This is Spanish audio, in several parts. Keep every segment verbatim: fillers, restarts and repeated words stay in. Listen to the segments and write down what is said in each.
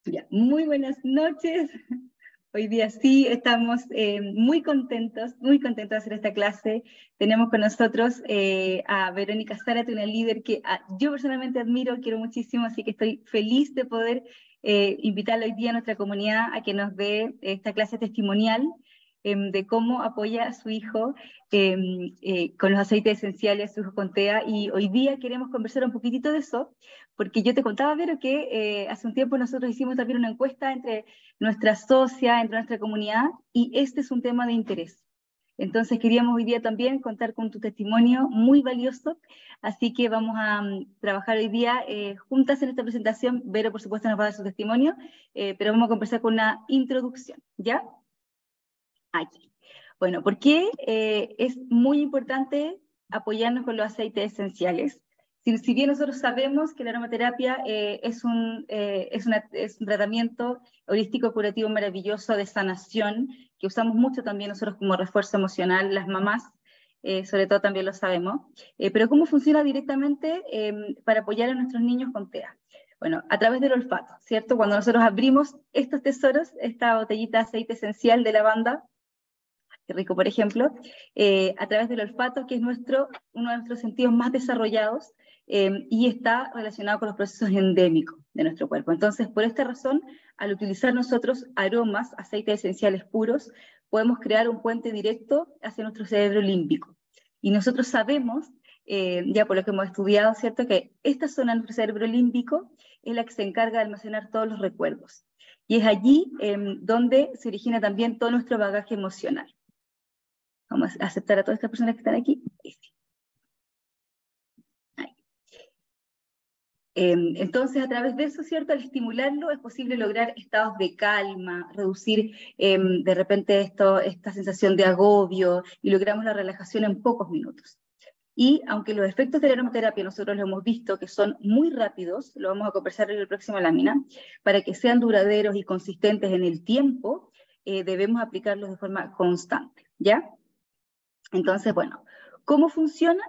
Ya, muy buenas noches. Hoy día sí estamos eh, muy contentos, muy contentos de hacer esta clase. Tenemos con nosotros eh, a Verónica Zárate, una líder que a, yo personalmente admiro, quiero muchísimo, así que estoy feliz de poder eh, invitarla hoy día a nuestra comunidad a que nos dé esta clase testimonial eh, de cómo apoya a su hijo eh, eh, con los aceites esenciales, a su hijo con T E A, y hoy día queremos conversar un poquitito de eso, porque yo te contaba, Vero, que eh, hace un tiempo nosotros hicimos también una encuesta entre nuestra socia, entre nuestra comunidad, y este es un tema de interés. Entonces queríamos hoy día también contar con tu testimonio muy valioso, así que vamos a um, trabajar hoy día eh, juntas en esta presentación. Vero, por supuesto, nos va a dar su testimonio, eh, pero vamos a conversar con una introducción, ¿ya? Aquí. Bueno, ¿por qué eh, es muy importante apoyarnos con los aceites esenciales? Si, si bien nosotros sabemos que la aromaterapia eh, es, un, eh, es, una, es un tratamiento holístico curativo maravilloso de sanación, que usamos mucho también nosotros como refuerzo emocional, las mamás, eh, sobre todo también lo sabemos, eh, pero ¿cómo funciona directamente eh, para apoyar a nuestros niños con T E A? Bueno, a través del olfato, ¿cierto? Cuando nosotros abrimos estos tesoros, esta botellita de aceite esencial de lavanda, qué rico, por ejemplo, eh, a través del olfato, que es nuestro, uno de nuestros sentidos más desarrollados, eh, y está relacionado con los procesos endémicos de nuestro cuerpo. Entonces, por esta razón, al utilizar nosotros aromas, aceites esenciales puros, podemos crear un puente directo hacia nuestro cerebro límbico. Y nosotros sabemos, eh, ya por lo que hemos estudiado, ¿cierto?, que esta zona de nuestro cerebro límbico es la que se encarga de almacenar todos los recuerdos. Y es allí eh, donde se origina también todo nuestro bagaje emocional. Vamos a aceptar a todas estas personas que están aquí. Ahí. Eh, entonces, a través de eso, ¿cierto? Al estimularlo es posible lograr estados de calma, reducir eh, de repente esto, esta sensación de agobio, y logramos la relajación en pocos minutos. Y aunque los efectos de la aromaterapia nosotros lo hemos visto que son muy rápidos, lo vamos a conversar en la próxima lámina, para que sean duraderos y consistentes en el tiempo, eh, debemos aplicarlos de forma constante, ¿ya? Entonces, bueno, ¿cómo funciona?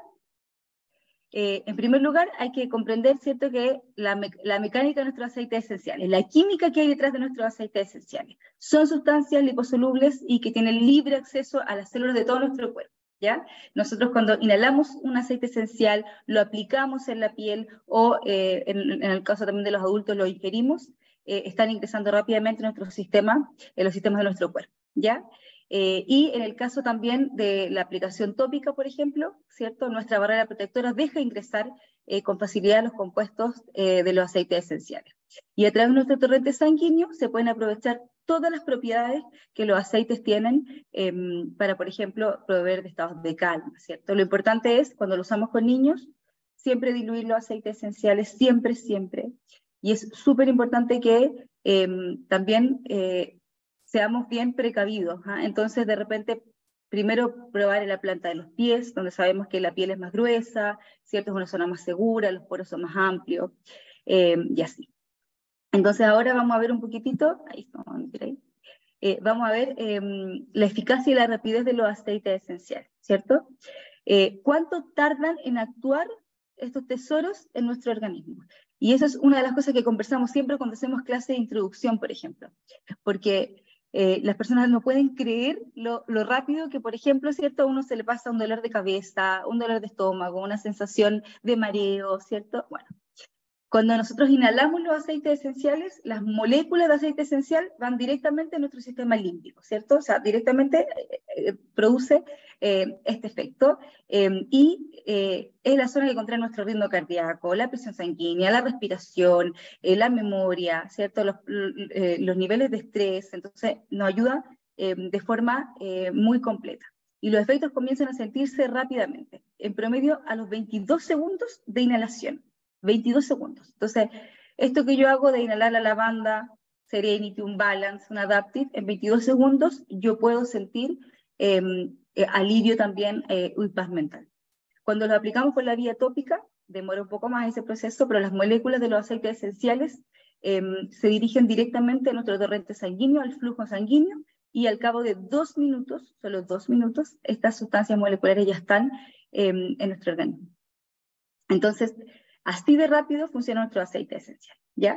Eh, en primer lugar, hay que comprender, ¿cierto?, que la, me la mecánica de nuestros aceites esenciales, la química que hay detrás de nuestros aceites esenciales, son sustancias liposolubles y que tienen libre acceso a las células de todo nuestro cuerpo, ¿ya? Nosotros cuando inhalamos un aceite esencial, lo aplicamos en la piel o, eh, en, en el caso también de los adultos, lo ingerimos, eh, están ingresando rápidamente en nuestro sistema, en los sistemas de nuestro cuerpo, ¿ya? Eh, y en el caso también de la aplicación tópica, por ejemplo, ¿cierto? Nuestra barrera protectora deja ingresar eh, con facilidad los compuestos eh, de los aceites esenciales. Y a través de nuestro torrente sanguíneo se pueden aprovechar todas las propiedades que los aceites tienen eh, para, por ejemplo, proveer de estados de calma, ¿cierto? Lo importante es, cuando lo usamos con niños, siempre diluir los aceites esenciales, siempre, siempre. Y es súper importante que eh, también eh, seamos bien precavidos, ¿eh? Entonces, de repente, primero probar en la planta de los pies, donde sabemos que la piel es más gruesa, ¿cierto? Es una zona más segura, los poros son más amplios, eh, y así. Entonces, ahora vamos a ver un poquitito, ahí estamos, ahí. Eh, vamos a ver eh, la eficacia y la rapidez de los aceites esenciales, ¿cierto? Eh, ¿Cuánto tardan en actuar estos tesoros en nuestro organismo? Y eso es una de las cosas que conversamos siempre cuando hacemos clase de introducción, por ejemplo, porque Eh, las personas no pueden creer lo, lo rápido que, por ejemplo, ¿cierto? A uno se le pasa un dolor de cabeza, un dolor de estómago, una sensación de mareo, ¿cierto? Bueno, cuando nosotros inhalamos los aceites esenciales, las moléculas de aceite esencial van directamente a nuestro sistema límbico, ¿cierto? O sea, directamente eh, eh, produce eh, este efecto, eh, y eh, es la zona que controla nuestro ritmo cardíaco, la presión sanguínea, la respiración, eh, la memoria, ¿cierto? Los, eh, los niveles de estrés, entonces nos ayuda eh, de forma eh, muy completa. Y los efectos comienzan a sentirse rápidamente, en promedio a los veintidós segundos de inhalación. veintidós segundos. Entonces, esto que yo hago de inhalar la lavanda, Serenity, un Balance, un Adaptive, en veintidós segundos yo puedo sentir eh, eh, alivio también eh, y paz mental. Cuando lo aplicamos por la vía tópica, demora un poco más ese proceso, pero las moléculas de los aceites esenciales eh, se dirigen directamente a nuestro torrente sanguíneo, al flujo sanguíneo, y al cabo de dos minutos, solo dos minutos, estas sustancias moleculares ya están eh, en nuestro organismo. Entonces, así de rápido funciona nuestro aceite esencial, ¿ya?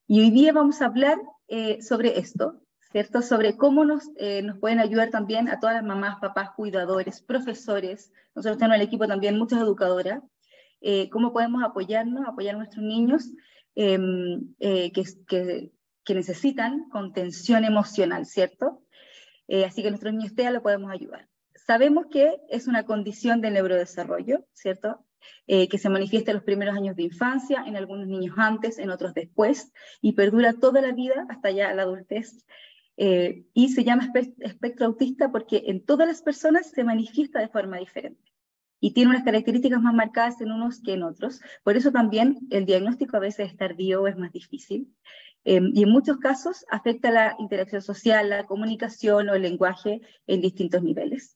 Y hoy día vamos a hablar eh, sobre esto, ¿cierto? Sobre cómo nos, eh, nos pueden ayudar también a todas las mamás, papás, cuidadores, profesores. Nosotros tenemos en el equipo también muchas educadoras. Eh, cómo podemos apoyarnos, apoyar a nuestros niños eh, eh, que, que, que necesitan contención emocional, ¿cierto? Eh, así que nuestros niños TEA lo podemos ayudar. Sabemos que es una condición del neurodesarrollo, ¿cierto? Eh, que se manifiesta en los primeros años de infancia, en algunos niños antes, en otros después, y perdura toda la vida hasta ya la adultez. Eh, y se llama espectro autista porque en todas las personas se manifiesta de forma diferente y tiene unas características más marcadas en unos que en otros. Por eso también el diagnóstico a veces es tardío o es más difícil. Eh, y en muchos casos afecta la interacción social, la comunicación o el lenguaje en distintos niveles.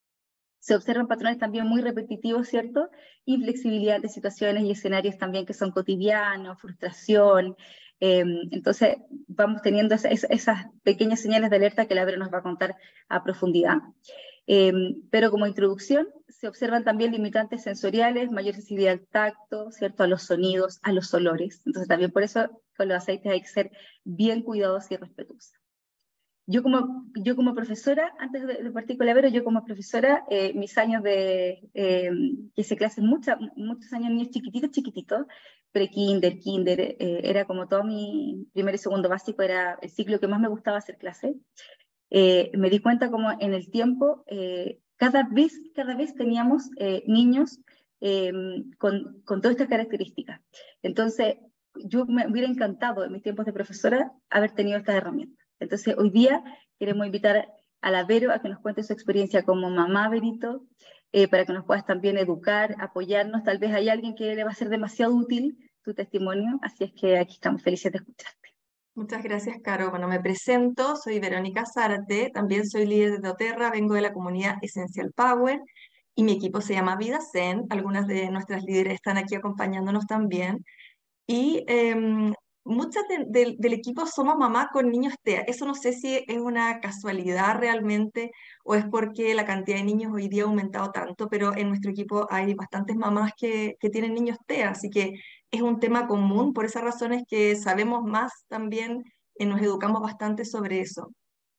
Se observan patrones también muy repetitivos, ¿cierto? Inflexibilidad de situaciones y escenarios también que son cotidianos, frustración. Eh, entonces vamos teniendo esa, esa, esas pequeñas señales de alerta que la Vero nos va a contar a profundidad. Eh, pero como introducción, se observan también limitantes sensoriales, mayor sensibilidad al tacto, ¿cierto? A los sonidos, a los olores. Entonces también por eso con los aceites hay que ser bien cuidadosos y respetuosos. Yo como, yo como profesora, antes de, de partir con la Vero, yo como profesora, eh, mis años de, eh, que hice clases, mucha, muchos años niños chiquititos, chiquititos, pre-kinder, kinder, eh, era como todo mi primer y segundo básico, era el ciclo que más me gustaba hacer clase. Eh, me di cuenta como en el tiempo, eh, cada vez, cada vez teníamos eh, niños eh, con, con todas estas características. Entonces, yo me hubiera encantado en mis tiempos de profesora haber tenido estas herramientas. Entonces, hoy día queremos invitar a la Vero a que nos cuente su experiencia como mamá, Verito, eh, para que nos puedas también educar, apoyarnos. Tal vez hay alguien que le va a ser demasiado útil tu testimonio, así es que aquí estamos felices de escucharte. Muchas gracias, Caro. Bueno, me presento, soy Verónica Zárate, también soy líder de doTERRA, vengo de la comunidad Essential Power y mi equipo se llama Vida Zen. Algunas de nuestras líderes están aquí acompañándonos también. Y em, muchas de- del del equipo somos mamás con niños TEA. Eso no sé si es una casualidad realmente o es porque la cantidad de niños hoy día ha aumentado tanto, pero en nuestro equipo hay bastantes mamás que, que tienen niños TEA, así que es un tema común. Por esa razón es que sabemos más también, eh, nos educamos bastante sobre eso.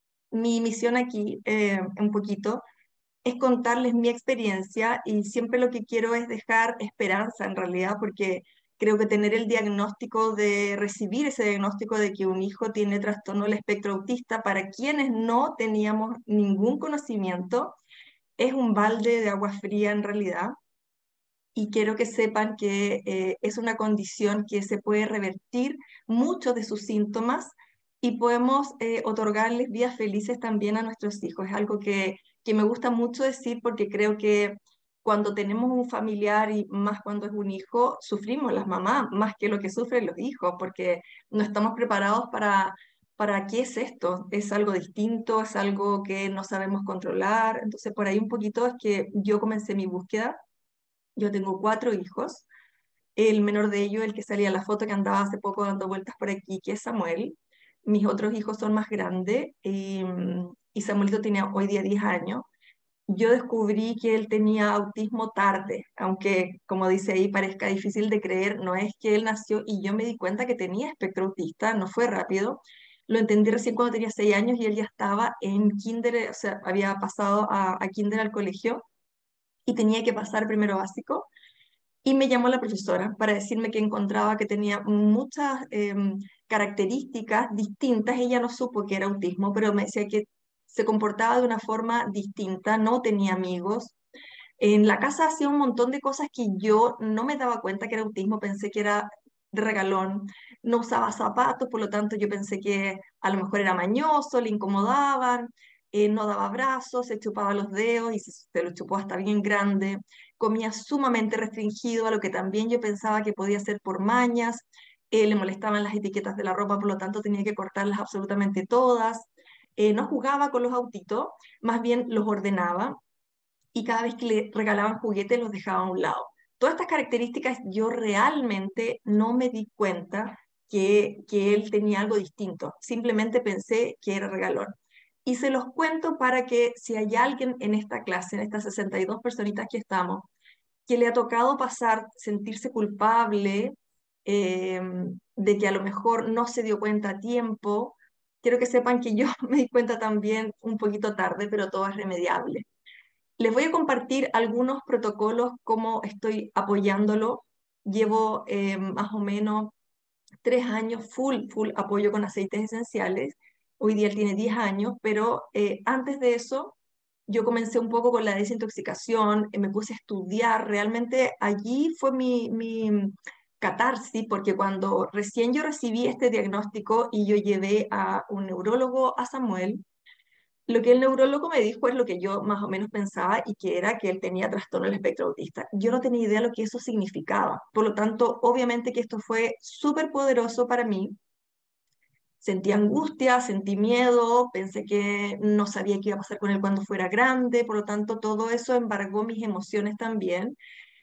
Mi misión aquí, eh, un poquito, es contarles mi experiencia y siempre lo que quiero es dejar esperanza en realidad, porque creo que tener el diagnóstico de recibir ese diagnóstico de que un hijo tiene trastorno del espectro autista, para quienes no teníamos ningún conocimiento, es un balde de agua fría en realidad. Y quiero que sepan que eh, es una condición que se puede revertir muchos de sus síntomas y podemos eh, otorgarles vidas felices también a nuestros hijos. Es algo que, que me gusta mucho decir porque creo que cuando tenemos un familiar y más cuando es un hijo, sufrimos las mamás más que lo que sufren los hijos porque no estamos preparados para, para qué es esto. Es algo distinto, es algo que no sabemos controlar. Entonces por ahí un poquito es que yo comencé mi búsqueda. Yo tengo cuatro hijos. El menor de ellos, el que salía en la foto que andaba hace poco dando vueltas por aquí, que es Samuel. Mis otros hijos son más grandes y, y Samuelito tiene hoy día diez años. Yo descubrí que él tenía autismo tarde, aunque como dice ahí parezca difícil de creer, no es que él nació y yo me di cuenta que tenía espectro autista, no fue rápido. Lo entendí recién cuando tenía seis años y él ya estaba en kinder, o sea, había pasado a, a kinder al colegio y tenía que pasar primero básico. Y me llamó la profesora para decirme que encontraba que tenía muchas em, características distintas. Ella no supo que era autismo, pero me decía que se comportaba de una forma distinta, no tenía amigos. En la casa hacía un montón de cosas que yo no me daba cuenta que era autismo, pensé que era de regalón. No usaba zapatos, por lo tanto yo pensé que a lo mejor era mañoso, le incomodaban, eh, no daba abrazos, se chupaba los dedos y se, se los chupó hasta bien grande. Comía sumamente restringido, a lo que también yo pensaba que podía ser por mañas. Eh, le molestaban las etiquetas de la ropa, por lo tanto tenía que cortarlas absolutamente todas. Eh, no jugaba con los autitos, más bien los ordenaba y cada vez que le regalaban juguetes los dejaba a un lado. Todas estas características yo realmente no me di cuenta que, que él tenía algo distinto, simplemente pensé que era regalón. Y se los cuento para que si hay alguien en esta clase, en estas sesenta y dos personitas que estamos, que le ha tocado pasar, sentirse culpable eh, de que a lo mejor no se dio cuenta a tiempo. Quiero que sepan que yo me di cuenta también un poquito tarde, pero todo es remediable. Les voy a compartir algunos protocolos, cómo estoy apoyándolo. Llevo eh, más o menos tres años full, full apoyo con aceites esenciales. Hoy día él tiene diez años, pero eh, antes de eso yo comencé un poco con la desintoxicación, eh, me puse a estudiar. Realmente allí fue mi, mi catarsis, porque cuando recién yo recibí este diagnóstico y yo llevé a un neurólogo, a Samuel, lo que el neurólogo me dijo es lo que yo más o menos pensaba, y que era que él tenía trastorno del espectro autista. Yo no tenía idea de lo que eso significaba. Por lo tanto, obviamente que esto fue súper poderoso para mí. Sentí angustia, sentí miedo, pensé que no sabía qué iba a pasar con él cuando fuera grande. Por lo tanto, todo eso embargó mis emociones también.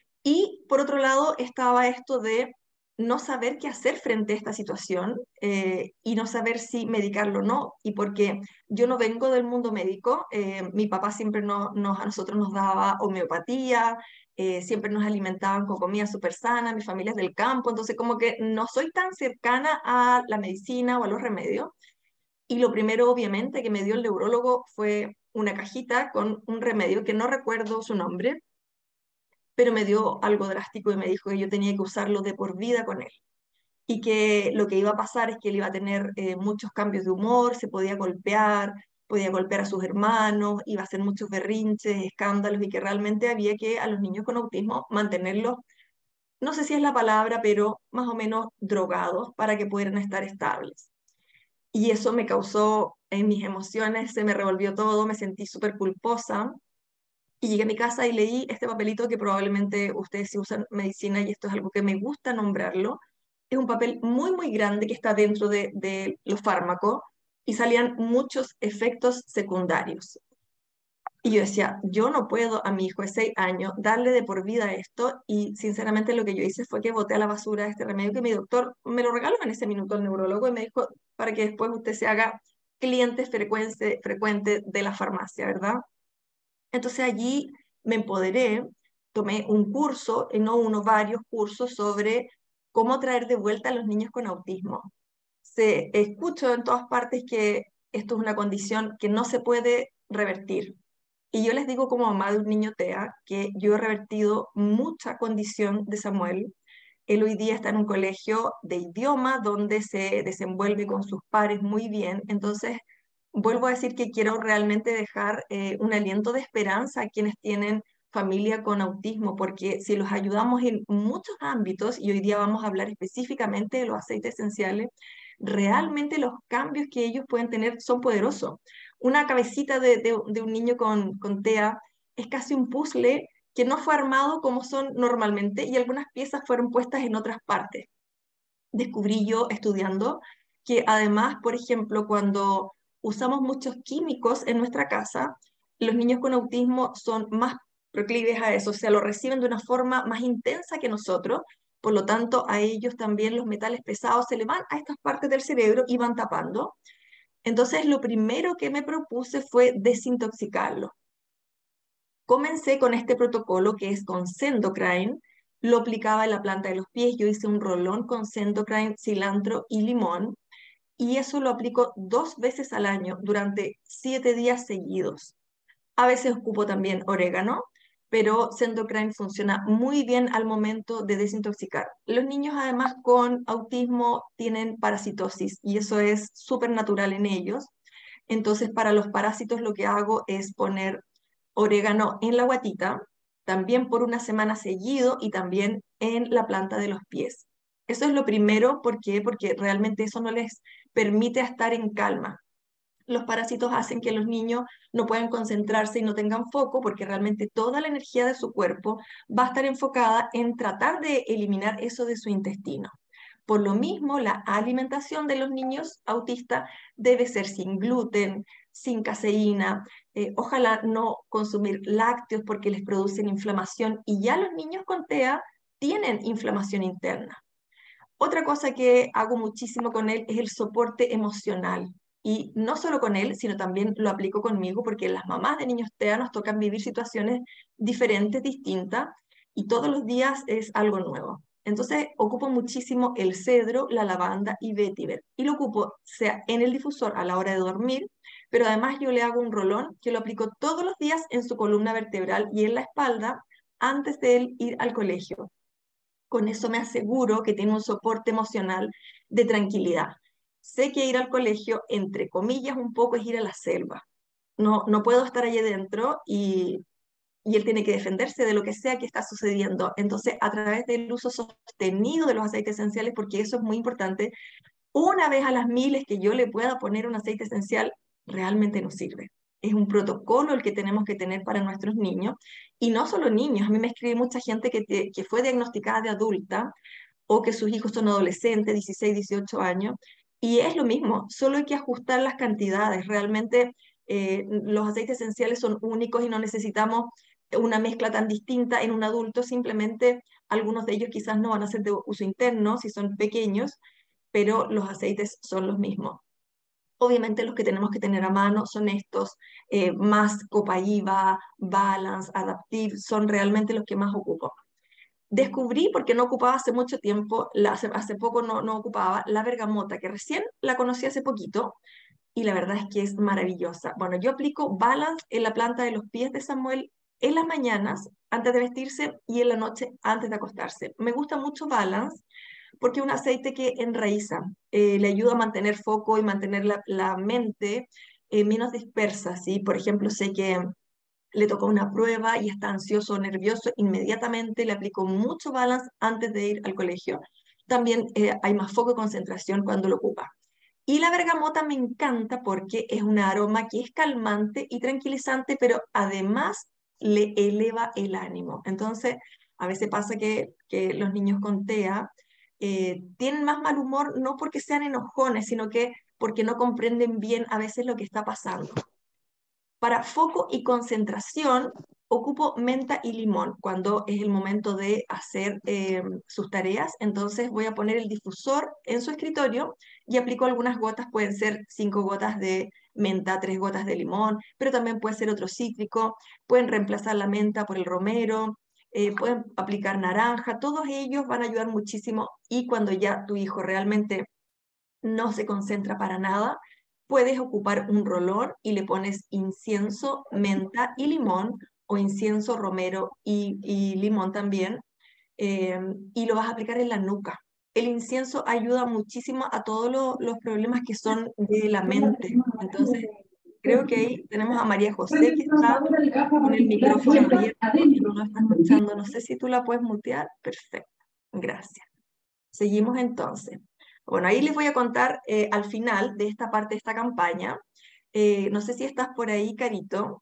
Y por otro lado estaba esto de no saber qué hacer frente a esta situación, eh, y no saber si medicarlo o no. Y porque yo no vengo del mundo médico, eh, mi papá siempre no, nos, a nosotros nos daba homeopatía, eh, siempre nos alimentaban con comida súper sana, mi familia es del campo, entonces como que no soy tan cercana a la medicina o a los remedios. Y lo primero, obviamente, que me dio el neurólogo fue una cajita con un remedio que no recuerdo su nombre, pero me dio algo drástico y me dijo que yo tenía que usarlo de por vida con él. Y que lo que iba a pasar es que él iba a tener eh, muchos cambios de humor, se podía golpear, podía golpear a sus hermanos, iba a hacer muchos berrinches, escándalos, y que realmente había que a los niños con autismo mantenerlos, no sé si es la palabra, pero más o menos drogados para que pudieran estar estables. Y eso me causó, en mis emociones se me revolvió todo, me sentí súper culposa. Y llegué a mi casa y leí este papelito que probablemente ustedes si usan medicina, y esto es algo que me gusta nombrarlo, es un papel muy, muy grande que está dentro de, de los fármacos, y salían muchos efectos secundarios. Y yo decía, yo no puedo a mi hijo de seis años darle de por vida esto, y sinceramente lo que yo hice fue que boté a la basura este remedio que mi doctor me lo regaló en ese minuto el neurólogo, y me dijo, para que después usted se haga cliente frecuente, frecuente de la farmacia, ¿verdad? Entonces allí me empoderé, tomé un curso, y no uno, varios cursos sobre cómo traer de vuelta a los niños con autismo. Se escucho en todas partes que esto es una condición que no se puede revertir. Y yo les digo como mamá de un niño T E A que yo he revertido mucha condición de Samuel. Él hoy día está en un colegio de idioma donde se desenvuelve con sus pares muy bien. Entonces, vuelvo a decir que quiero realmente dejar eh, un aliento de esperanza a quienes tienen familia con autismo, porque si los ayudamos en muchos ámbitos, y hoy día vamos a hablar específicamente de los aceites esenciales, realmente los cambios que ellos pueden tener son poderosos. Una cabecita de, de, de un niño con, con T E A es casi un puzzle que no fue armado como son normalmente, y algunas piezas fueron puestas en otras partes. Descubrí yo estudiando que además, por ejemplo, cuando usamos muchos químicos en nuestra casa, los niños con autismo son más proclives a eso, o sea, lo reciben de una forma más intensa que nosotros. Por lo tanto, a ellos también los metales pesados se le van a estas partes del cerebro y van tapando. Entonces, lo primero que me propuse fue desintoxicarlo. Comencé con este protocolo que es con Sendocrine, lo aplicaba en la planta de los pies, yo hice un rolón con Sendocrine, cilantro y limón, y eso lo aplico dos veces al año durante siete días seguidos. A veces ocupo también orégano, pero Sendocrine funciona muy bien al momento de desintoxicar. Los niños además con autismo tienen parasitosis, y eso es súper natural en ellos. Entonces, para los parásitos lo que hago es poner orégano en la guatita, también por una semana seguido, y también en la planta de los pies. Eso es lo primero. ¿Por qué? Porque realmente eso no les permite estar en calma. Los parásitos hacen que los niños no puedan concentrarse y no tengan foco, porque realmente toda la energía de su cuerpo va a estar enfocada en tratar de eliminar eso de su intestino. Por lo mismo, la alimentación de los niños autistas debe ser sin gluten, sin caseína, eh, ojalá no consumir lácteos porque les producen inflamación, y ya los niños con T E A tienen inflamación interna. Otra cosa que hago muchísimo con él es el soporte emocional. Y no solo con él, sino también lo aplico conmigo, porque las mamás de niños T E A nos tocan vivir situaciones diferentes, distintas, y todos los días es algo nuevo. Entonces ocupo muchísimo el cedro, la lavanda y vetiver. Y lo ocupo sea en el difusor a la hora de dormir, pero además yo le hago un rolón que lo aplico todos los días en su columna vertebral y en la espalda antes de él ir al colegio. Con eso me aseguro que tiene un soporte emocional de tranquilidad. Sé que ir al colegio, entre comillas, un poco es ir a la selva. No, no puedo estar allí dentro y, y él tiene que defenderse de lo que sea que está sucediendo. Entonces, a través del uso sostenido de los aceites esenciales, porque eso es muy importante, una vez a las miles que yo le pueda poner un aceite esencial, realmente nos sirve. Es un protocolo el que tenemos que tener para nuestros niños. Y no solo niños, a mí me escribe mucha gente que, te, que fue diagnosticada de adulta o que sus hijos son adolescentes, dieciséis, dieciocho años, y es lo mismo, solo hay que ajustar las cantidades. Realmente eh, los aceites esenciales son únicos y no necesitamos una mezcla tan distinta en un adulto, simplemente algunos de ellos quizás no van a ser de uso interno si son pequeños, pero los aceites son los mismos. Obviamente los que tenemos que tener a mano son estos, eh, más Copaiba, Balance, Adaptive, son realmente los que más ocupo. Descubrí, porque no ocupaba hace mucho tiempo, la, hace, hace poco no, no ocupaba, la bergamota, que recién la conocí hace poquito, y la verdad es que es maravillosa. Bueno, yo aplico Balance en la planta de los pies de Samuel en las mañanas, antes de vestirse, y en la noche, antes de acostarse. Me gusta mucho Balance, porque es un aceite que enraiza, eh, le ayuda a mantener foco y mantener la, la mente eh, menos dispersa, ¿sí? Por ejemplo, sé que le tocó una prueba y está ansioso o nervioso, inmediatamente le aplico mucho Balance antes de ir al colegio. También eh, hay más foco y concentración cuando lo ocupa. Y la bergamota me encanta porque es un aroma que es calmante y tranquilizante, pero además le eleva el ánimo. Entonces, a veces pasa que, que los niños con T E A eh, tienen más mal humor, no porque sean enojones, sino que porque no comprenden bien a veces lo que está pasando. Para foco y concentración, ocupo menta y limón cuando es el momento de hacer eh, sus tareas. Entonces voy a poner el difusor en su escritorio y aplico algunas gotas, pueden ser cinco gotas de menta, tres gotas de limón, pero también puede ser otro cítrico. Pueden reemplazar la menta por el romero, eh, pueden aplicar naranja. Todos ellos van a ayudar muchísimo, y cuando ya tu hijo realmente no se concentra para nada, puedes ocupar un rolón y le pones incienso, menta y limón, o incienso, romero y, y limón también, eh, y lo vas a aplicar en la nuca. El incienso ayuda muchísimo a todos lo, los problemas que son de la mente. Entonces, creo que ahí tenemos a María José que está con el micrófono abierto, no lo está escuchando. No sé si tú la puedes mutear. Perfecto, gracias. Seguimos entonces. Bueno, ahí les voy a contar eh, al final de esta parte de esta campaña. Eh, no sé si estás por ahí, Carito.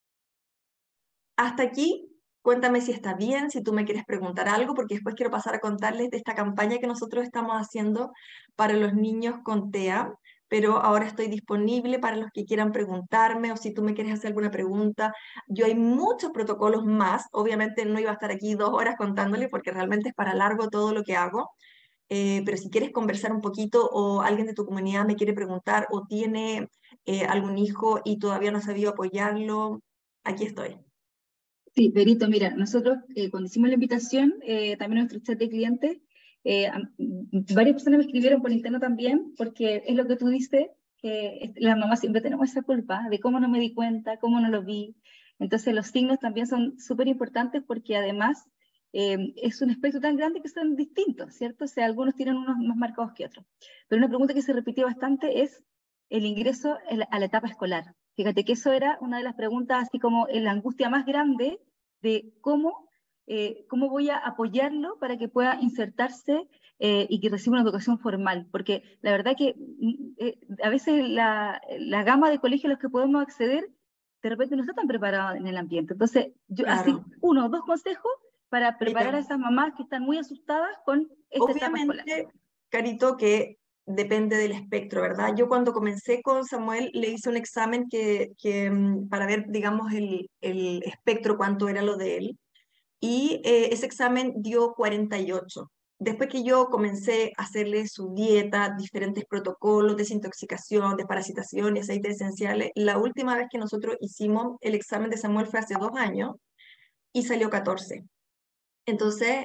Hasta aquí, cuéntame si está bien, si tú me quieres preguntar algo, porque después quiero pasar a contarles de esta campaña que nosotros estamos haciendo para los niños con T E A, pero ahora estoy disponible para los que quieran preguntarme, o si tú me quieres hacer alguna pregunta. Yo hay muchos protocolos más, obviamente no iba a estar aquí dos horas contándole porque realmente es para largo todo lo que hago. Eh, pero si quieres conversar un poquito, o alguien de tu comunidad me quiere preguntar, o tiene eh, algún hijo y todavía no ha sabido apoyarlo, aquí estoy. Sí, Berito, mira, nosotros eh, cuando hicimos la invitación, eh, también nuestro chat de clientes, eh, a- varias personas me escribieron por interno también, porque es lo que tú dices, que es- las mamás siempre tenemos esa culpa de cómo no me di cuenta, cómo no lo vi. Entonces los signos también son súper importantes, porque además eh, es un espectro tan grande que son distintos, ¿cierto? O sea, algunos tienen unos más marcados que otros. Pero una pregunta que se repitió bastante es el ingreso en la- a la etapa escolar. Fíjate que eso era una de las preguntas, así como en la angustia más grande de cómo, eh, cómo voy a apoyarlo para que pueda insertarse eh, y que reciba una educación formal. Porque la verdad que mm, eh, a veces la, la gama de colegios a los que podemos acceder, de repente no está tan preparada en el ambiente. Entonces, yo así, Claro. uno o dos consejos para preparar Mira, a esas mamás que están muy asustadas con esta etapa escolar. obviamente, Carito, que depende del espectro, ¿verdad? Yo cuando comencé con Samuel le hice un examen que, que, mm, para ver, digamos, el, el espectro, cuánto era lo de él, y eh, ese examen dio cuarenta y ocho. Después que yo comencé a hacerle su dieta, diferentes protocolos, desintoxicación, desparasitación y aceites esenciales, la última vez que nosotros hicimos el examen de Samuel fue hace dos años y salió catorce. Entonces,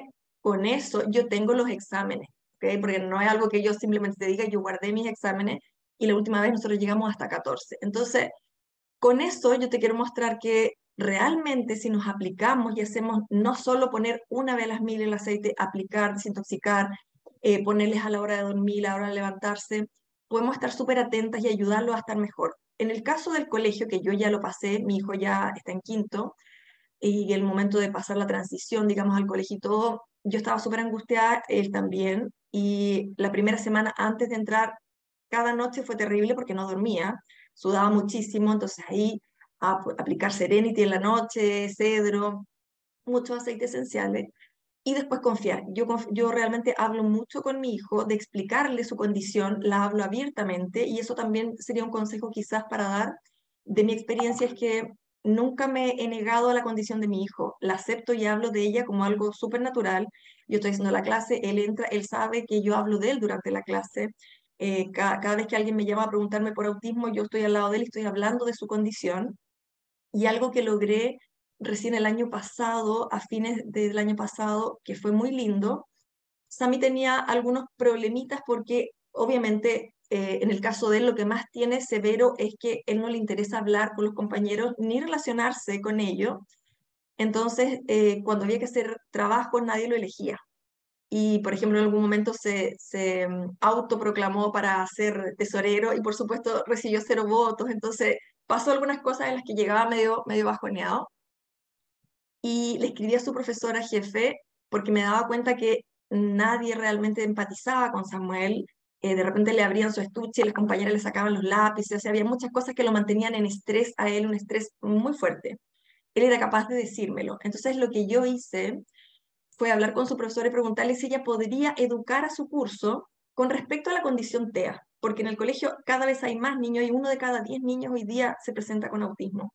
con eso yo tengo los exámenes, ¿ok? Porque no es algo que yo simplemente te diga, yo guardé mis exámenes y la última vez nosotros llegamos hasta catorce. Entonces, con eso yo te quiero mostrar que realmente si nos aplicamos y hacemos no solo poner una vez a las mil el aceite, aplicar, desintoxicar, eh, ponerles a la hora de dormir, a la hora de levantarse, podemos estar súper atentas y ayudarlos a estar mejor. En el caso del colegio, que yo ya lo pasé, mi hijo ya está en quinto, y el momento de pasar la transición, digamos, al colegio y todo, yo estaba súper angustiada, él también, y la primera semana antes de entrar, cada noche fue terrible porque no dormía, sudaba muchísimo, entonces ahí a, aplicar Serenity en la noche, cedro, muchos aceites esenciales, y después confiar. Yo, conf yo realmente hablo mucho con mi hijo de explicarle su condición, la hablo abiertamente, y eso también sería un consejo quizás para dar. De mi experiencia es que nunca me he negado a la condición de mi hijo, la acepto y hablo de ella como algo súper natural. Yo estoy haciendo la clase, él entra, él sabe que yo hablo de él durante la clase. Eh, ca cada vez que alguien me llama a preguntarme por autismo, yo estoy al lado de él y estoy hablando de su condición. Y algo que logré recién el año pasado, a fines del año pasado, que fue muy lindo, Sammy tenía algunos problemitas porque obviamente eh, en el caso de él lo que más tiene severo es que él no le interesa hablar con los compañeros ni relacionarse con ellos. Entonces, eh, cuando había que hacer trabajo, nadie lo elegía. Y, por ejemplo, en algún momento se, se mm, autoproclamó para ser tesorero y, por supuesto, recibió cero votos. Entonces, pasó algunas cosas en las que llegaba medio, medio bajoneado y le escribí a su profesora jefe porque me daba cuenta que nadie realmente empatizaba con Samuel. Eh, de repente le abrían su estuche, las compañeras le sacaban los lápices, o sea, había muchas cosas que lo mantenían en estrés a él, un estrés muy fuerte. Él era capaz de decírmelo. Entonces lo que yo hice fue hablar con su profesora y preguntarle si ella podría educar a su curso con respecto a la condición T E A, porque en el colegio cada vez hay más niños y uno de cada diez niños hoy día se presenta con autismo.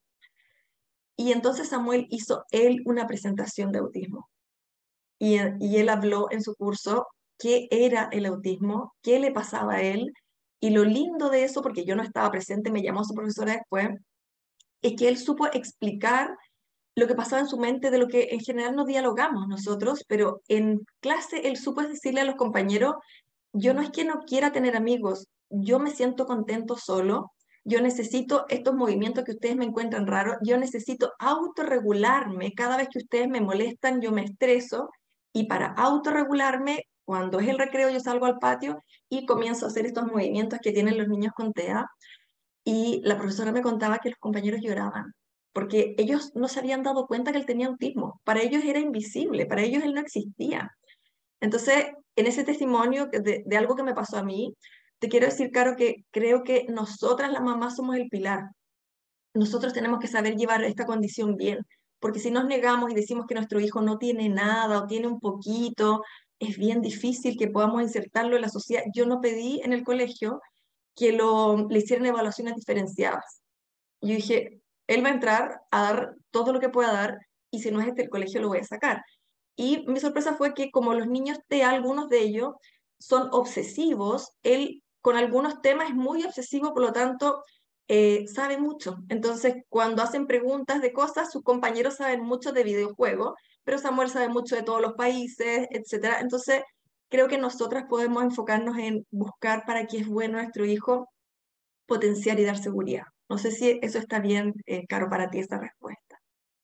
Y entonces Samuel hizo él una presentación de autismo y, y él habló en su curso qué era el autismo, qué le pasaba a él, y lo lindo de eso, porque yo no estaba presente, me llamó su profesora después, es que él supo explicar lo que pasaba en su mente, de lo que en general no dialogamos nosotros, pero en clase él supo decirle a los compañeros, yo no es que no quiera tener amigos, yo me siento contento solo, yo necesito estos movimientos que ustedes me encuentran raros, yo necesito autorregularme, cada vez que ustedes me molestan yo me estreso, y para autorregularme, cuando es el recreo yo salgo al patio y comienzo a hacer estos movimientos que tienen los niños con T E A, y la profesora me contaba que los compañeros lloraban, porque ellos no se habían dado cuenta que él tenía autismo, para ellos era invisible, para ellos él no existía. Entonces, en ese testimonio de, de algo que me pasó a mí, te quiero decir, Caro, que creo que nosotras las mamás somos el pilar. Nosotros tenemos que saber llevar esta condición bien, porque si nos negamos y decimos que nuestro hijo no tiene nada o tiene un poquito, es bien difícil que podamos insertarlo en la sociedad. Yo no pedí en el colegio que lo, le hicieran evaluaciones diferenciadas. Yo dije, él va a entrar a dar todo lo que pueda dar y si no es este el colegio lo voy a sacar. Y mi sorpresa fue que como los niños T E A, algunos de ellos son obsesivos, él con algunos temas es muy obsesivo, por lo tanto eh, sabe mucho. Entonces cuando hacen preguntas de cosas, sus compañeros saben mucho de videojuegos, pero Samuel sabe mucho de todos los países, etcétera. Entonces creo que nosotras podemos enfocarnos en buscar para qué es bueno nuestro hijo, potenciar y dar seguridad. No sé si eso está bien, eh, Caro, para ti esta respuesta.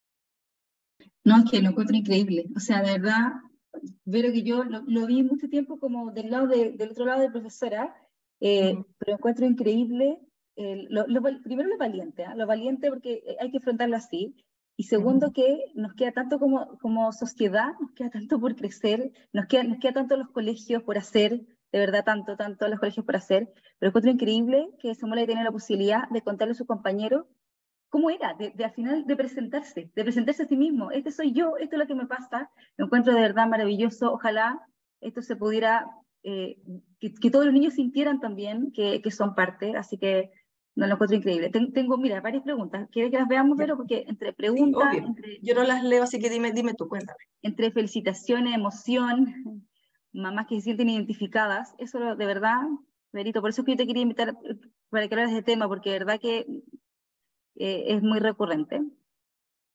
No, es que lo encuentro increíble. O sea, de verdad, Vero, que yo lo, lo vi mucho tiempo como del lado de, del otro lado de profesora, eh, Ujú. pero encuentro increíble, eh, lo, lo, primero lo valiente, ¿eh? Lo valiente porque hay que afrontarlo así, y segundo Ujú. que nos queda tanto como, como sociedad, nos queda tanto por crecer, nos queda, nos queda tanto los colegios por hacer, de verdad tanto, tanto los colegios por hacer, pero encuentro increíble que Samuel haya tenido la posibilidad de contarle a sus compañeros cómo era, de, de al final de presentarse, de presentarse a sí mismo. Este soy yo, esto es lo que me pasa. Lo encuentro de verdad maravilloso. Ojalá esto se pudiera, eh, que, que todos los niños sintieran también que, que son parte, así que no, lo encuentro increíble. Ten, tengo, mira, varias preguntas. ¿Quieres que las veamos, Ya. Vero? Porque entre Sí, preguntas, obvio. entre, Yo no las leo, así que dime, dime tú, cuéntame. entre felicitaciones, emoción, mamás que se sienten identificadas, eso de verdad, Verito, por eso es que yo te quería invitar eh, para que hablaras de este tema, porque de verdad que eh, es muy recurrente.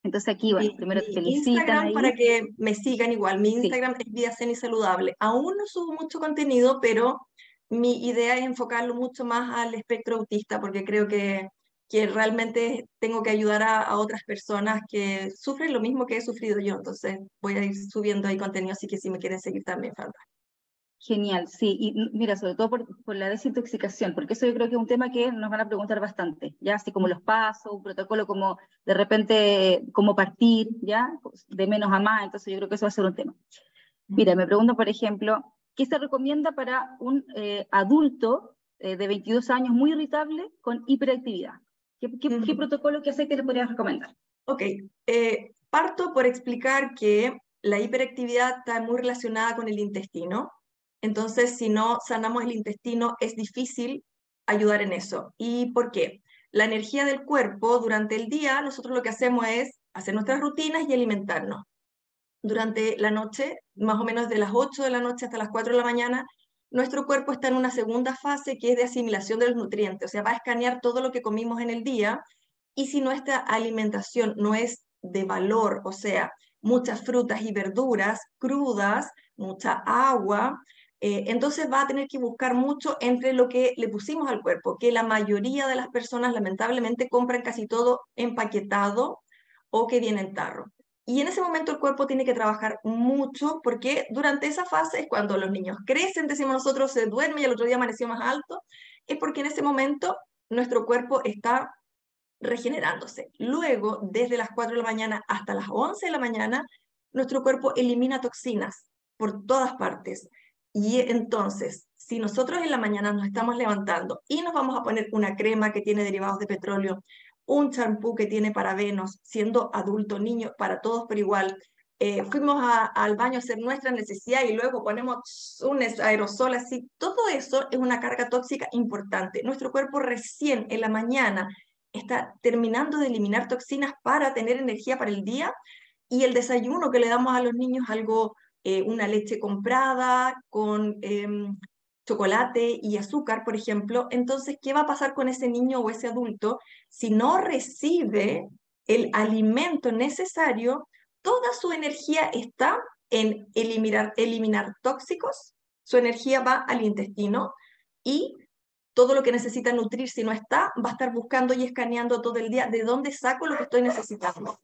Entonces aquí, bueno, Mi, primero te mi felicitan Instagram, para ahí. que me sigan igual, mi Sí, Instagram es Vida Zen y Saludable. Aún no subo mucho contenido, pero mi idea es enfocarlo mucho más al espectro autista, porque creo que, que realmente tengo que ayudar a, a otras personas que sufren lo mismo que he sufrido yo. Entonces voy a ir subiendo ahí contenido, así que si me quieren seguir también, falta. genial, sí. Y n- mira, sobre todo por, por la desintoxicación, porque eso yo creo que es un tema que nos van a preguntar bastante, ¿ya? Así como los pasos, un protocolo como de repente, cómo partir, ¿ya? De menos a más, entonces yo creo que eso va a ser un tema. Mira, me pregunto, por ejemplo, ¿qué se recomienda para un eh, adulto eh, de veintidós años muy irritable con hiperactividad? ¿Qué, qué, qué Ujú. protocolo, qué aceite le podrías recomendar? Ok, eh, parto por explicar que la hiperactividad está muy relacionada con el intestino. Entonces, si no sanamos el intestino, es difícil ayudar en eso. ¿Y por qué? La energía del cuerpo durante el día, nosotros lo que hacemos es hacer nuestras rutinas y alimentarnos. Durante la noche, más o menos de las ocho de la noche hasta las cuatro de la mañana, nuestro cuerpo está en una segunda fase que es de asimilación de los nutrientes, o sea, va a escanear todo lo que comimos en el día y si nuestra alimentación no es de valor, o sea, muchas frutas y verduras crudas, mucha agua, eh, entonces va a tener que buscar mucho entre lo que le pusimos al cuerpo, que la mayoría de las personas lamentablemente compran casi todo empaquetado o que viene en tarro. Y en ese momento el cuerpo tiene que trabajar mucho porque durante esa fase es cuando los niños crecen, decimos nosotros, se duerme y el otro día amaneció más alto, es porque en ese momento nuestro cuerpo está regenerándose. Luego, desde las cuatro de la mañana hasta las once de la mañana, nuestro cuerpo elimina toxinas por todas partes. Y entonces, si nosotros en la mañana nos estamos levantando y nos vamos a poner una crema que tiene derivados de petróleo, un champú que tiene parabenos, siendo adulto, niño, para todos por igual, eh, fuimos a, al baño a hacer nuestra necesidad y luego ponemos un aerosol así, todo eso es una carga tóxica importante. Nuestro cuerpo recién en la mañana está terminando de eliminar toxinas para tener energía para el día y el desayuno que le damos a los niños algo, eh, una leche comprada con eh, chocolate y azúcar, por ejemplo, entonces, ¿qué va a pasar con ese niño o ese adulto si no recibe el alimento necesario? Toda su energía está en eliminar, eliminar tóxicos, su energía va al intestino y todo lo que necesita nutrir, si no está, va a estar buscando y escaneando todo el día de dónde saco lo que estoy necesitando.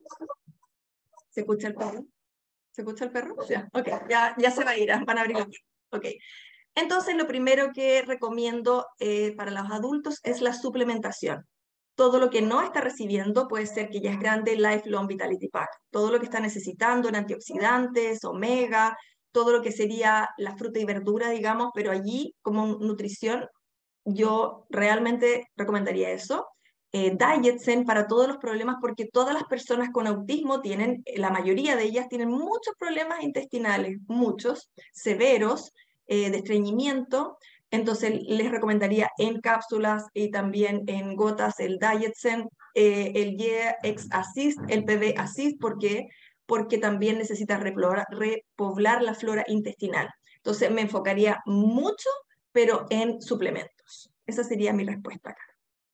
¿Se escucha el perro? ¿Se escucha el perro? Ya, ok, ya, ya se va a ir, van a abrir la puerta. Ok, entonces lo primero que recomiendo eh, para los adultos es la suplementación. Todo lo que no está recibiendo puede ser que ya es grande, Lifelong Vitality Pack. Todo lo que está necesitando en antioxidantes, omega, todo lo que sería la fruta y verdura, digamos, pero allí como nutrición yo realmente recomendaría eso. Eh, Dietzen para todos los problemas, porque todas las personas con autismo tienen, la mayoría de ellas tienen muchos problemas intestinales, muchos, severos, eh, de estreñimiento. Entonces les recomendaría en cápsulas y también en gotas el Dietzen, eh, el Ye-X Assist, el P B Assist, porque porque también necesita repoblar, repoblar la flora intestinal. Entonces me enfocaría mucho pero en suplementos. Esa sería mi respuesta acá.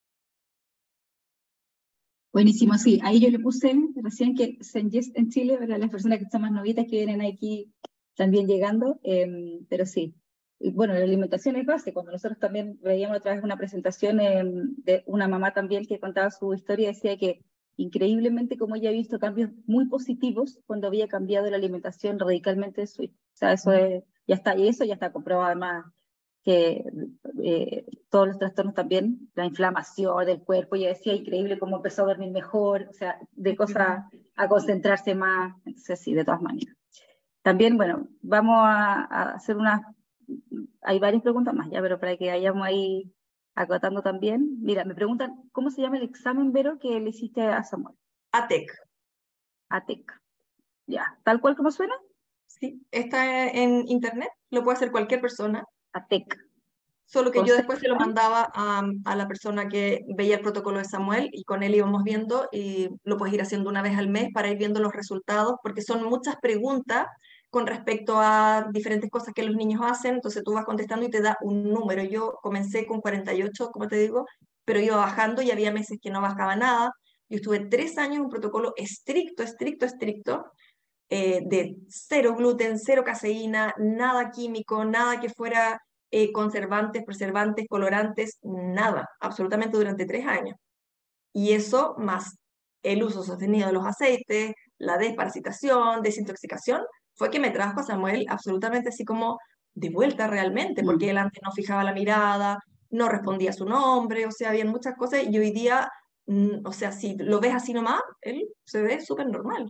Buenísimo, sí. Ahí yo le puse recién que Sengest en Chile, para las personas que están más novitas que vienen aquí también llegando, eh, pero sí. Y bueno, la alimentación es base. Cuando nosotros también veíamos otra vez una presentación eh, de una mamá también que contaba su historia, decía que increíblemente como ella ha visto cambios muy positivos cuando había cambiado la alimentación radicalmente de su hijo. O sea, eso es, ya está, y eso ya está comprobado además que eh, todos los trastornos también, la inflamación del cuerpo, ya decía, increíble cómo empezó a dormir mejor, o sea, de cosas a concentrarse más, entonces sí, de todas maneras. También, bueno, vamos a, a hacer unas, hay varias preguntas más ya, pero para que vayamos ahí acotando también. Mira, me preguntan, ¿cómo se llama el examen, Vero, que le hiciste a Samuel? A T E C. A T E C. Ya, tal cual como suena, Sí, está en internet, lo puede hacer cualquier persona, A T E C. solo que Con yo C después se lo mandaba a, a la persona que veía el protocolo de Samuel y con él íbamos viendo y lo puedes ir haciendo una vez al mes para ir viendo los resultados, porque son muchas preguntas con respecto a diferentes cosas que los niños hacen, entonces tú vas contestando y te da un número. Yo comencé con cuarenta y ocho, como te digo, pero iba bajando y había meses que no bajaba nada, Yo estuve tres años en un protocolo estricto, estricto, estricto, eh, de cero gluten, cero caseína, nada químico, nada que fuera eh, conservantes, preservantes, colorantes, nada, absolutamente durante tres años. Y eso más el uso sostenido de los aceites, la desparasitación, desintoxicación, fue que me trajo a Samuel absolutamente así como de vuelta realmente, porque Mm. él antes no fijaba la mirada, no respondía a su nombre, o sea, había muchas cosas y hoy día, mm, o sea, si lo ves así nomás, él se ve súper normal.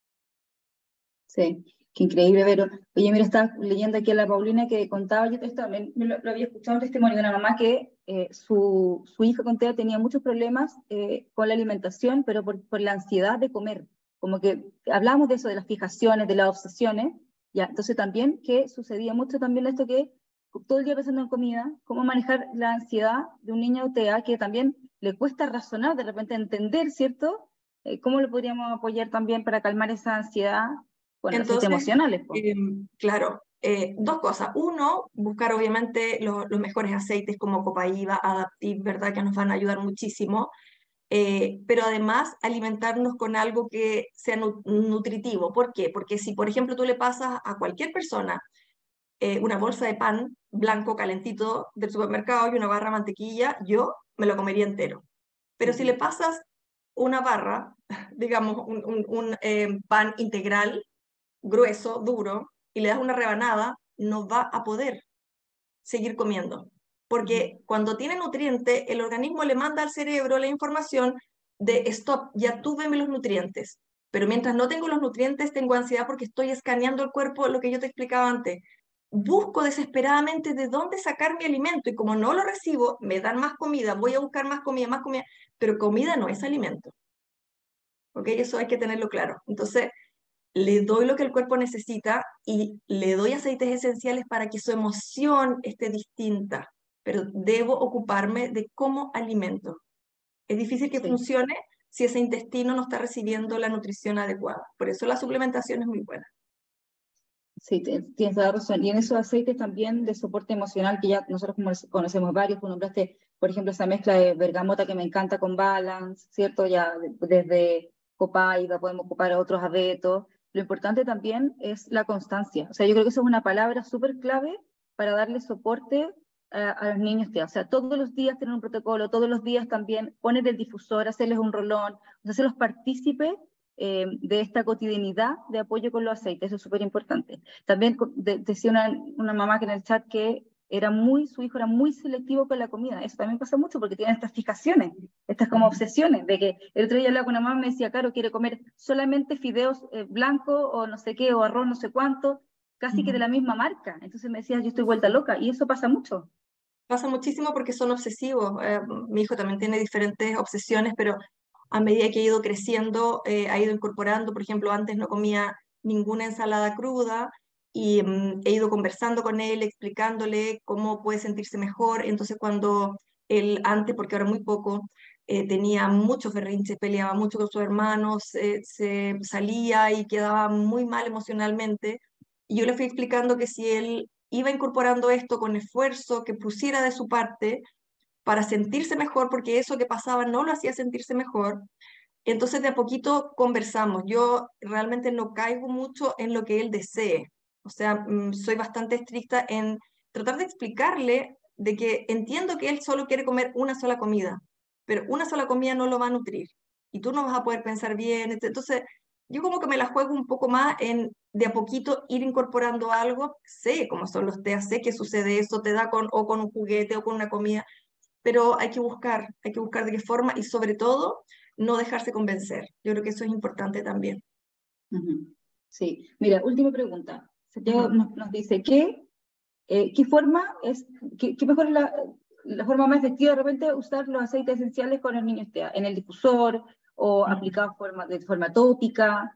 Sí, qué increíble, Vero. Oye, mira, estaba leyendo aquí a la Paulina que contaba, yo esto también me lo, lo había escuchado un testimonio de una mamá que eh, su, su hija con TEA tenía muchos problemas eh, con la alimentación, pero por, por la ansiedad de comer. Como que hablábamos de eso, de las fijaciones, de las obsesiones, ya. Entonces también que sucedía mucho también esto que todo el día pensando en comida, cómo manejar la ansiedad de un niño TEA que también le cuesta razonar, de repente entender, ¿cierto? Eh, ¿Cómo lo podríamos apoyar también para calmar esa ansiedad? Con aceites Entonces, emocionales, pues. eh, claro, eh, dos cosas. Uno, buscar obviamente lo- los mejores aceites como Copaiba, Adaptiv, ¿verdad? Que nos van a ayudar muchísimo. Eh, pero además alimentarnos con algo que sea nu- nutritivo. ¿Por qué? Porque si, por ejemplo, tú le pasas a cualquier persona eh, una bolsa de pan blanco calentito del supermercado y una barra de mantequilla, yo me lo comería entero. Pero si le Ujú. pasas una barra, digamos, un, un- un, eh, pan integral, grueso, duro, y le das una rebanada, no va a poder seguir comiendo. Ujú. Porque cuando tiene nutriente, el organismo le manda al cerebro la información de stop, ya tuve los nutrientes. Pero mientras no tengo los nutrientes, tengo ansiedad porque estoy escaneando el cuerpo, lo que yo te explicaba antes. Busco desesperadamente de dónde sacar mi alimento y como no lo recibo, me dan más comida, voy a buscar más comida, más comida, pero comida no es alimento. ¿Ok? Eso hay que tenerlo claro. Entonces, le doy lo que el cuerpo necesita y le doy aceites esenciales para que su emoción esté distinta, pero debo ocuparme de cómo alimento. Es difícil que Sí, funcione si ese intestino no está recibiendo la nutrición adecuada. Por eso la suplementación es muy buena. sí, te- tienes toda la razón. Y en esos aceites también de soporte emocional, que ya nosotros como conocemos varios, tú nombraste, por ejemplo, esa mezcla de bergamota que me encanta con Balance, ¿cierto? Ya de- desde Copaiba podemos ocupar otros abetos. Lo importante también es la constancia. O sea, yo creo que eso es una palabra súper clave para darle soporte a, a los niños TEA. O sea, todos los días tener un protocolo, todos los días también poner el difusor, hacerles un rolón, o sea, hacerlos partícipes eh, de esta cotidianidad de apoyo con los aceites, eso es súper importante. También de, decía una, una mamá que en el chat que era muy, su hijo era muy selectivo con la comida, eso también pasa mucho porque tiene estas fijaciones, estas como obsesiones, de que el otro día hablaba con una mamá y me decía, Caro, quiere comer solamente fideos eh, blancos o no sé qué, o arroz no sé cuánto, casi que de Ujú. la misma marca, entonces me decía, yo estoy vuelta loca, y eso pasa mucho. Pasa muchísimo porque son obsesivos. Eh, mi hijo también tiene diferentes obsesiones, pero a medida que ha ido creciendo, eh, ha ido incorporando, por ejemplo, antes no comía ninguna ensalada cruda y mm, he ido conversando con él, explicándole cómo puede sentirse mejor. Entonces, cuando él antes, porque ahora muy poco, eh, tenía muchos berrinches, peleaba mucho con sus hermanos, eh, se salía y quedaba muy mal emocionalmente. Y yo le fui explicando que si él iba incorporando esto con esfuerzo, que pusiera de su parte para sentirse mejor, porque eso que pasaba no lo hacía sentirse mejor. Entonces de a poquito conversamos. Yo realmente no caigo mucho en lo que él desee. O sea, mm, soy bastante estricta en tratar de explicarle de que entiendo que él solo quiere comer una sola comida, pero una sola comida no lo va a nutrir y tú no vas a poder pensar bien. Entonces, yo como que me la juego un poco más en de a poquito ir incorporando algo. Sé cómo son los T A, sé que sucede eso, te da con, o con un juguete o con una comida, pero hay que buscar, hay que buscar de qué forma y sobre todo no dejarse convencer. Yo creo que eso es importante también. Ujú. Sí, mira, última pregunta. Santiago Ujú. nos, nos dice que Eh, ¿qué forma es, qué, qué mejor es la, la forma más efectiva de repente usar los aceites esenciales con los niños TEA? ¿En el difusor o aplicado forma, de forma tópica?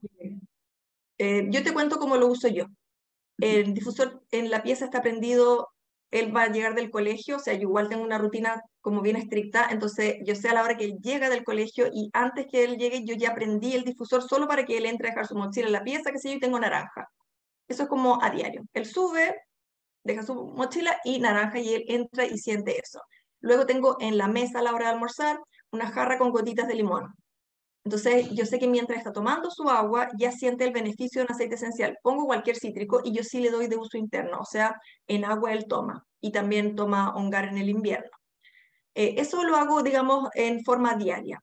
Eh, yo te cuento cómo lo uso yo. Ujú. El difusor en la pieza está prendido, él va a llegar del colegio, o sea, yo igual tengo una rutina como bien estricta, entonces yo sé a la hora que él llega del colegio y antes que él llegue yo ya prendí el difusor solo para que él entre a dejar su mochila en la pieza, que sé yo, y tengo naranja. Eso es como a diario. Él sube, deja su mochila y naranja y él entra y siente eso. Luego tengo en la mesa a la hora de almorzar una jarra con gotitas de limón. Entonces, yo sé que mientras está tomando su agua, ya siente el beneficio de un aceite esencial. Pongo cualquier cítrico y yo sí le doy de uso interno, o sea, en agua él toma y también toma Ongar en el invierno. Eh, eso lo hago, digamos, en forma diaria.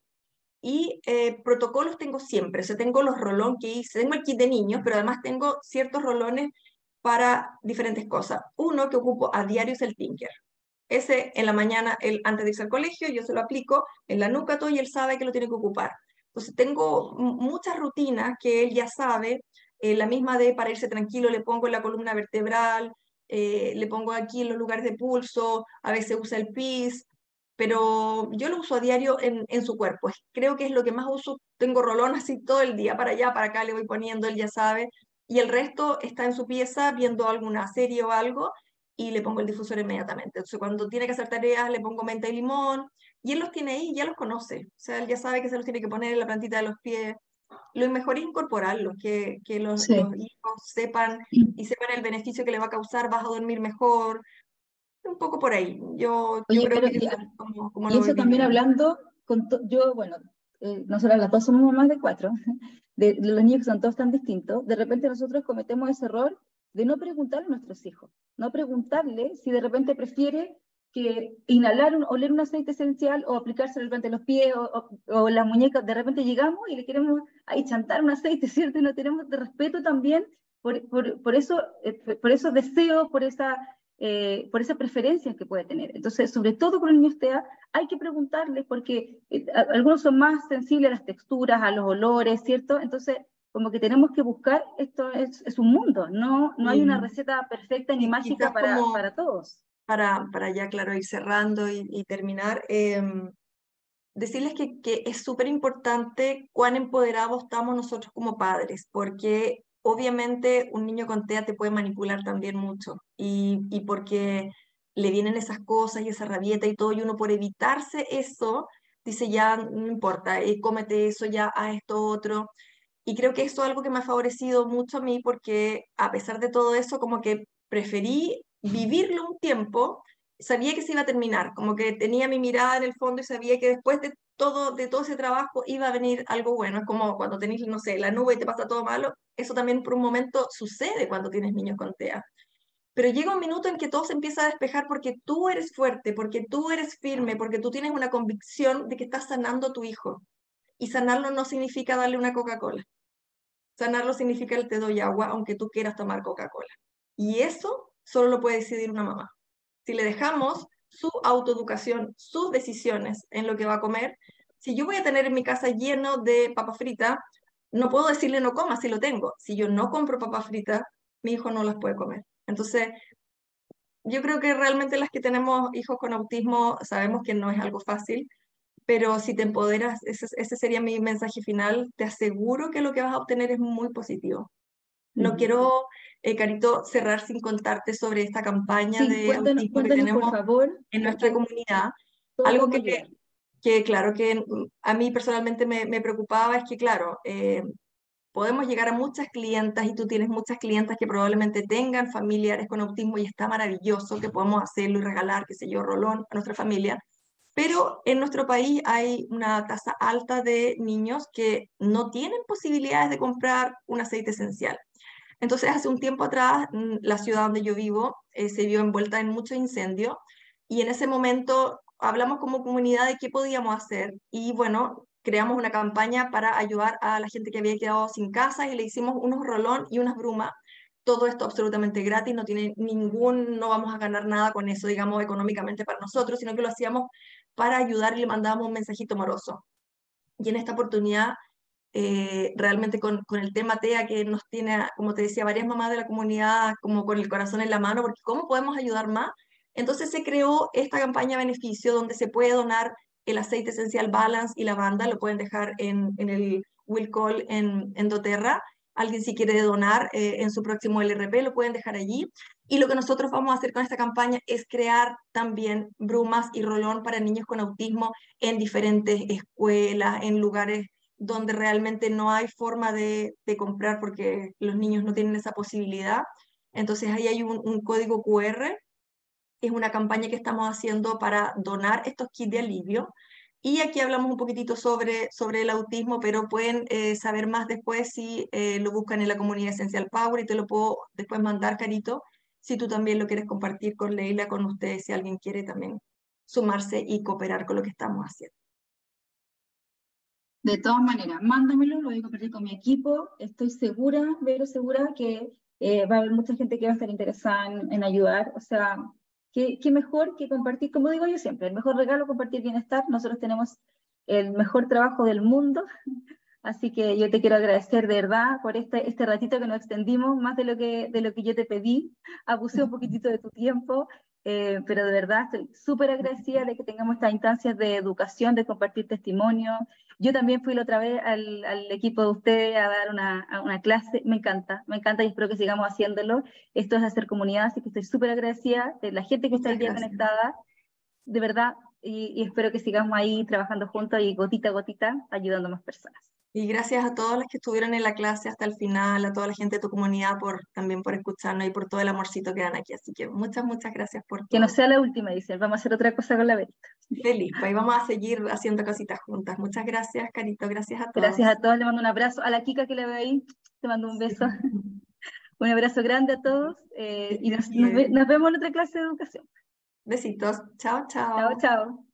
Y eh, protocolos tengo siempre, o sea, tengo los rolones que hice, tengo el kit de niños, pero además tengo ciertos rolones para diferentes cosas. Uno que ocupo a diario es el Tinker. Ese en la mañana, él, antes de irse al colegio, yo se lo aplico en la nuca todo y él sabe que lo tiene que ocupar. Entonces tengo muchas rutinas que él ya sabe, eh, la misma de para irse tranquilo le pongo en la columna vertebral, eh, le pongo aquí en los lugares de pulso, a veces usa el pis, pero yo lo uso a diario en, en su cuerpo. Creo que es lo que más uso. Tengo rolón así todo el día, para allá, para acá le voy poniendo, él ya sabe, y el resto está en su pieza viendo alguna serie o algo y le pongo el difusor inmediatamente. Entonces, cuando tiene que hacer tareas, le pongo menta y limón, y él los tiene ahí, ya los conoce. O sea, él ya sabe que se los tiene que poner en la plantita de los pies. Lo mejor es incorporarlos, que, que los, Sí. los hijos sepan y sepan el beneficio que le va a causar, vas a dormir mejor. Un poco por ahí. Yo, yo Oye, creo pero que y, eso es como, como y lo voy eso también viviendo. hablando, con to- yo, bueno, eh, nosotras las dos somos mamás de cuatro, de, de los niños que son todos tan distintos, de repente nosotros cometemos ese error de no preguntarle a nuestros hijos, no preguntarle si de repente prefiere que inhalar, un, oler un aceite esencial o aplicarse de repente en los pies o, o, o las muñecas, de repente llegamos y le queremos ahí chantar un aceite, ¿cierto? Y no tenemos de respeto también por, por, por, eso, eh, por esos deseos, por esa eh, por esas preferencias que puede tener. Entonces, sobre todo con el niño TEA, hay que preguntarles porque eh, algunos son más sensibles a las texturas, a los olores, ¿cierto? Entonces, como que tenemos que buscar, esto es, es un mundo, no, no hay una Y, receta perfecta ni y mágica quizás para, como para todos. para, para ya, claro, ir cerrando y, y terminar, eh, decirles que, que es súper importante cuán empoderados estamos nosotros como padres, porque obviamente un niño con TEA te puede manipular también mucho y, y porque le vienen esas cosas y esa rabieta y todo, y uno por evitarse eso dice ya no importa, eh, cómete eso, ya a esto otro. Y creo que eso es algo que me ha favorecido mucho a mí porque a pesar de todo eso, como que preferí vivirlo un tiempo, sabía que se iba a terminar, como que tenía mi mirada en el fondo y sabía que después de todo, de todo ese trabajo iba a venir algo bueno. Es como cuando tenés, no sé, la nube y te pasa todo malo, eso también por un momento sucede cuando tienes niños con TEA. Pero llega un minuto en que todo se empieza a despejar porque tú eres fuerte, porque tú eres firme, porque tú tienes una convicción de que estás sanando a tu hijo. Y sanarlo no significa darle una Coca-Cola. Sanarlo significa el te doy agua aunque tú quieras tomar Coca-Cola. Y eso solo lo puede decidir una mamá. Si le dejamos su autoeducación, sus decisiones en lo que va a comer, si yo voy a tener en mi casa lleno de papa frita, no puedo decirle no coma si lo tengo. Si yo no compro papa frita, mi hijo no las puede comer. Entonces, yo creo que realmente las que tenemos hijos con autismo sabemos que no es algo fácil, pero si te empoderas, ese, ese sería mi mensaje final, te aseguro que lo que vas a obtener es muy positivo. No Mm. quiero, eh, Carito, cerrar sin contarte sobre esta campaña Sí, de cuéntanos, autismo que cuéntanos por tenemos favor, en nuestra porque comunidad. todos Algo podemos que, ayudar. que claro, que mm, a mí personalmente me, me preocupaba es que, claro, eh, podemos llegar a muchas clientas y tú tienes muchas clientas que probablemente tengan familiares con autismo y está maravilloso que podemos hacerlo y regalar, qué sé yo, rolón a nuestra familia. Pero en nuestro país hay una tasa alta de niños que no tienen posibilidades de comprar un aceite esencial. Entonces, hace un tiempo atrás, mm, la ciudad donde yo vivo eh, se vio envuelta en mucho incendio y en ese momento hablamos como comunidad de qué podíamos hacer y bueno, creamos una campaña para ayudar a la gente que había quedado sin casa y le hicimos unos rolón y unas brumas. Todo esto absolutamente gratis, no tiene ningún, no vamos a ganar nada con eso, digamos, económicamente para nosotros, sino que lo hacíamos para ayudar y le mandábamos un mensajito amoroso. Y en esta oportunidad eh, realmente con, con el tema TEA que nos tiene, como te decía, varias mamás de la comunidad como con el corazón en la mano, porque ¿cómo podemos ayudar más? Entonces se creó esta campaña beneficio donde se puede donar el aceite esencial Balance y lavanda, lo pueden dejar en, en el Will Call en, en doTERRA. Alguien si quiere donar eh, en su próximo L R P lo pueden dejar allí. Y lo que nosotros vamos a hacer con esta campaña es crear también brumas y rolón para niños con autismo en diferentes escuelas, en lugares donde realmente no hay forma de, de comprar porque los niños no tienen esa posibilidad. Entonces ahí hay un, un código Q R, es una campaña que estamos haciendo para donar estos kits de alivio. Y aquí hablamos un poquitito sobre, sobre el autismo, pero pueden eh, saber más después si eh, lo buscan en la comunidad Essential Power y te lo puedo después mandar, Carito, si tú también lo quieres compartir con Leila, con ustedes, si alguien quiere también sumarse y cooperar con lo que estamos haciendo. De todas maneras, mándamelo, lo voy a compartir con mi equipo. Estoy segura, pero segura que eh, va a haber mucha gente que va a estar interesada en, en ayudar. O sea, qué, qué mejor que compartir, como digo yo siempre, el mejor regalo es compartir bienestar. Nosotros tenemos el mejor trabajo del mundo, así que yo te quiero agradecer de verdad por este, este ratito que nos extendimos, más de lo que, de lo que yo te pedí. Abusé un poquitito de tu tiempo. Eh, pero de verdad estoy súper agradecida de que tengamos estas instancias de educación, de compartir testimonio. Yo también fui la otra vez al, al equipo de ustedes a dar una, a una clase, me encanta, me encanta y espero que sigamos haciéndolo. Esto es hacer comunidad, así que estoy súper agradecida de la gente que está hoy Muchas día gracias. conectada, de verdad, y, y espero que sigamos ahí trabajando juntos y gotita a gotita ayudando a más personas. Y gracias a todos los que estuvieron en la clase hasta el final, a toda la gente de tu comunidad por, también por escucharnos y por todo el amorcito que dan aquí. Así que muchas, muchas gracias por Que no todo. sea la última edición, vamos a hacer otra cosa con la Verita. Feliz, pues vamos a seguir haciendo cositas juntas. Muchas gracias, Carito, gracias a todos. Gracias a todos, le mando un abrazo. A la Kika que le veo ahí, te mando un beso. Sí. Un abrazo grande a todos eh, Que y estés nos, nos, bien. nos vemos en otra clase de educación. Besitos, chao, Chao, chao. chao.